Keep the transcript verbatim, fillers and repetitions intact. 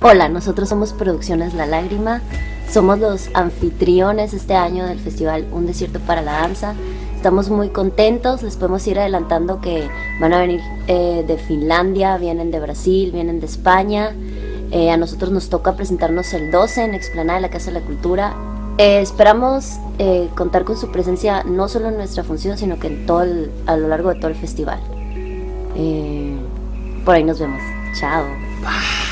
Hola, nosotros somos Producciones La Lágrima, somos los anfitriones este año del festival Un Desierto para la Danza. Estamos muy contentos, les podemos ir adelantando que van a venir eh, de Finlandia, vienen de Brasil, vienen de España. Eh, a nosotros nos toca presentarnos el doce en Explanada de la Casa de la Cultura. Eh, esperamos eh, contar con su presencia no solo en nuestra función, sino que en todo el, a lo largo de todo el festival. Eh, por ahí nos vemos. Chao.